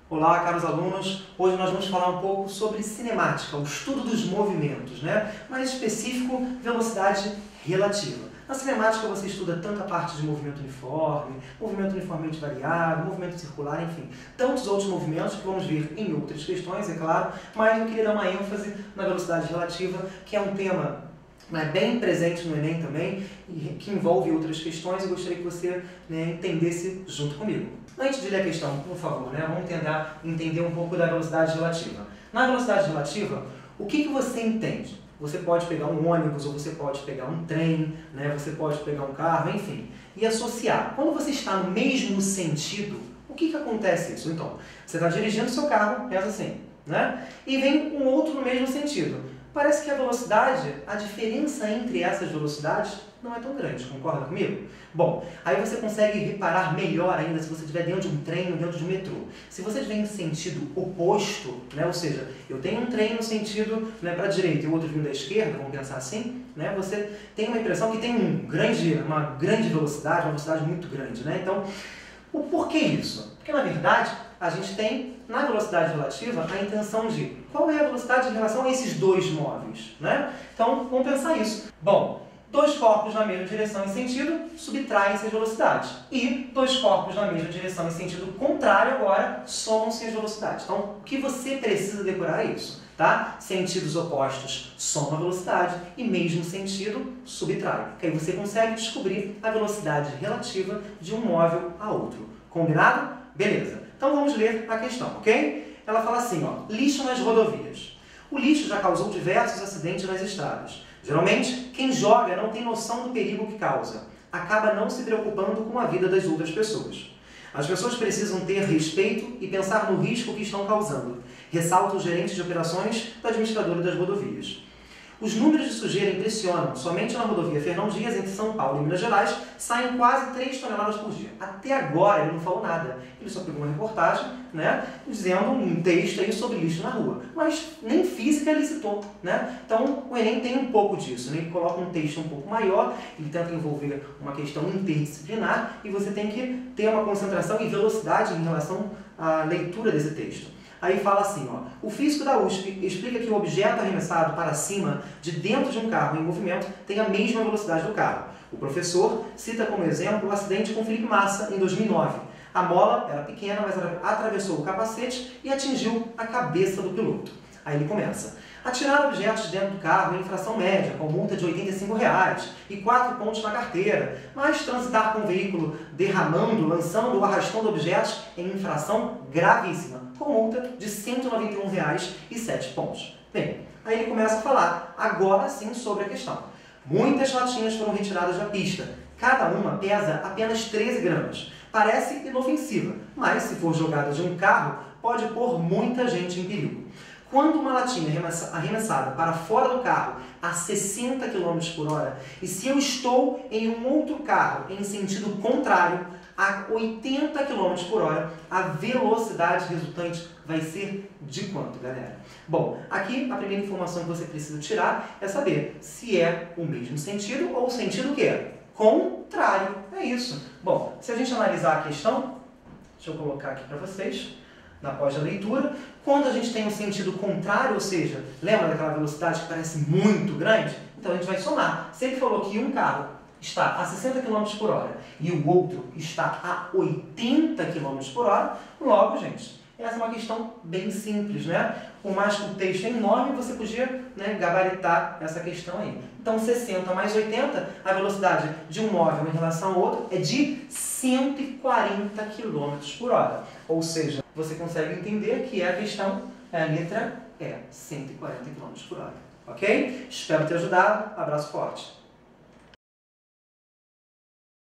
Olá, caros alunos! Hoje nós vamos falar um pouco sobre cinemática, o estudo dos movimentos, né? Mais específico, velocidade relativa. Na cinemática você estuda tanto a parte de movimento uniformemente variável, movimento circular, enfim, tantos outros movimentos que vamos ver em outras questões, é claro, mas eu queria dar uma ênfase na velocidade relativa, que é um tema bem presente no Enem também, e que envolve outras questões, e gostaria que você entendesse junto comigo. Antes de ler a questão, por favor, vamos tentar entender um pouco da velocidade relativa. Na velocidade relativa, o que você entende? Você pode pegar um ônibus, ou você pode pegar um trem, você pode pegar um carro, enfim, e associar. Quando você está no mesmo sentido, o que acontece isso? Então, você está dirigindo seu carro, pensa assim, e vem um outro no mesmo sentido. Parece que a velocidade, a diferença entre essas velocidades não é tão grande, concorda comigo? Bom, aí você consegue reparar melhor ainda se você estiver dentro de um trem ou dentro de um metrô. Se você estiver em sentido oposto, ou seja, eu tenho um trem no sentido para a direita e o outro vindo da esquerda, vamos pensar assim, você tem uma impressão que tem uma grande velocidade, uma velocidade muito grande. Então, o porquê isso? Porque, na verdade, a gente tem, na velocidade relativa, a intenção de qual é a velocidade em relação a esses dois móveis. Então, vamos pensar isso. Bom, dois corpos na mesma direção e sentido subtraem-se as velocidades. E dois corpos na mesma direção e sentido contrário agora somam-se as velocidades. Então, o que você precisa decorar é isso. Sentidos opostos somam a velocidade e mesmo sentido subtrai. Que aí você consegue descobrir a velocidade relativa de um móvel a outro. Combinado? Beleza. Então vamos ler a questão, ok? Ela fala assim, lixo nas rodovias. O lixo já causou diversos acidentes nas estradas. Geralmente, quem joga não tem noção do perigo que causa. Acaba não se preocupando com a vida das outras pessoas. As pessoas precisam ter respeito e pensar no risco que estão causando, ressalta o gerente de operações da administradora das rodovias. Os números de sujeira impressionam. Somente na rodovia Fernão Dias, entre São Paulo e Minas Gerais, saem quase 3 toneladas por dia. Até agora ele não falou nada. Ele só pegou uma reportagem, dizendo um texto aí sobre lixo na rua. Mas nem física ele citou, Então o Enem tem um pouco disso, Ele coloca um texto um pouco maior, ele tenta envolver uma questão interdisciplinar e você tem que ter uma concentração e velocidade em relação à leitura desse texto. Aí fala assim, o físico da USP explica que o objeto arremessado para cima de dentro de um carro em movimento tem a mesma velocidade do carro. O professor cita como exemplo o acidente com Felipe Massa em 2009. A mola era pequena, mas atravessou o capacete e atingiu a cabeça do piloto. Aí ele começa. Atirar objetos de dentro do carro é infração média, com multa de R$ 85 e 4 pontos na carteira, mas transitar com o veículo derramando, lançando ou arrastando objetos é infração gravíssima, com multa de R$ 191 e 7 pontos. Bem, aí ele começa a falar, agora sim, sobre a questão. Muitas latinhas foram retiradas da pista. Cada uma pesa apenas 13 gramas. Parece inofensiva, mas se for jogada de um carro, pode pôr muita gente em perigo. Quando uma latinha é arremessada para fora do carro a 60 km por hora, e se eu estou em um outro carro em sentido contrário, a 80 km por hora, a velocidade resultante vai ser de quanto, galera? Bom, aqui a primeira informação que você precisa tirar é saber se é o mesmo sentido ou o sentido que é contrário. É isso. Bom, se a gente analisar a questão, deixa eu colocar aqui para vocês, após a leitura, quando a gente tem um sentido contrário, ou seja, lembra daquela velocidade que parece muito grande? Então a gente vai somar. Se ele falou que um carro está a 60 km por hora e o outro está a 80 km por hora, logo, gente, essa é uma questão bem simples, Por mais que o texto é enorme, você podia gabaritar essa questão aí. Então, 60 mais 80, a velocidade de um móvel em relação ao outro é de 140 km por hora. Ou seja, você consegue entender que a questão, a letra é 140 km por hora. Ok? Espero ter ajudado. Abraço forte.